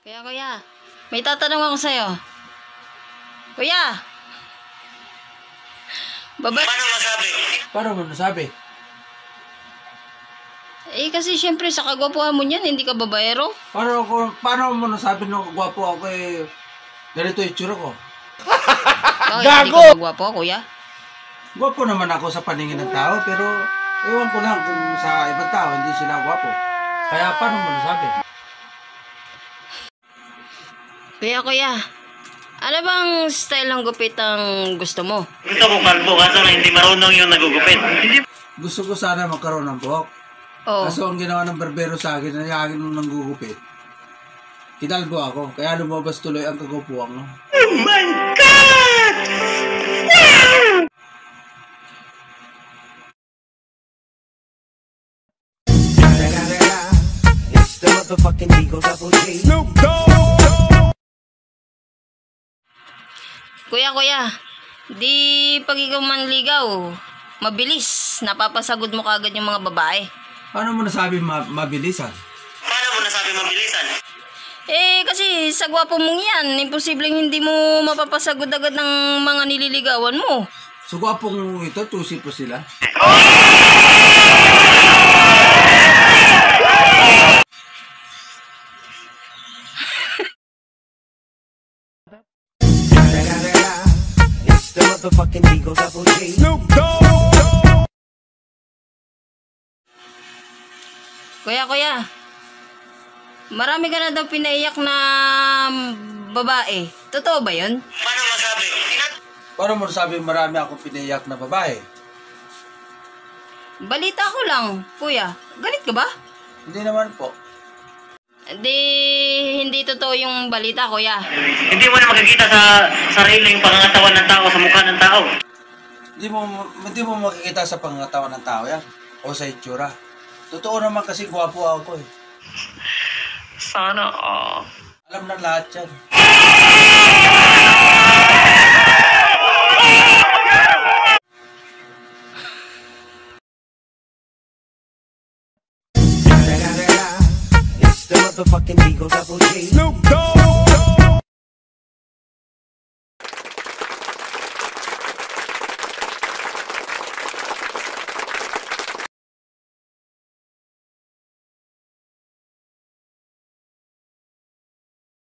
Kuya, may tatanong ako sa'yo. Kuya! Paano masabi? Paano mo nasabi? Eh, kasi syempre sa kagwapuhan mo niyan, hindi ka babaero. Paano mo nasabi nung gwapo ako ganito yung tsura ko? Bakit hindi ka magwapo, kuya? Gwapo naman ako sa paningin ng tao, pero ewan ko lang kung sa ibang tao hindi sila gwapo. Kaya paano mo nasabi? Kuya, ano bang style ng gupit ang gusto mo? Gusto ko kalbo, kaso na hindi marunong yung nagugupit. Gusto ko sana magkaroon ng buhok. Oh. Kaso ang ginawa ng barbero sa akin, ay akin nung nanggugupit. Kinalbo ako, kaya lumabas tuloy ang kagupuan mo. Oh my God! It's the motherfucking Eagle Double G. Snoop Dogg. Kuya, di pag ikaw manligaw, mabilis, napapasagod mo kagad yung mga babae. Paano mo nasabi mabilisan? Paano mo nasabi mabilisan? Eh, kasi sa gwapo mong yan, imposibleng hindi mo mapapasagod agad ng mga nililigawan mo. So gwapong ito, tusi po sila. It's the motherfucking Eagle Double G. Snoop Dogg. Kuya, marami ka na daw pinaiyak na babae. Totoo ba yun? Paano masabi? Paano mo nasabi marami akong piniyak na babae? Balita ko lang, kuya. Galit ka ba? Hindi naman po. Hindi totoo yung balita, kuya. Hindi mo na makikita sa sariling pangangatawan ng tao, sa mukha ng tao. Hindi mo makikita sa pangatawan ng tao yan. O sa itsura. Totoo naman kasi gwapo ako eh. Sana Alam na lahat yan. It's the motherfucking Eagle Double G. Snoop Dogg.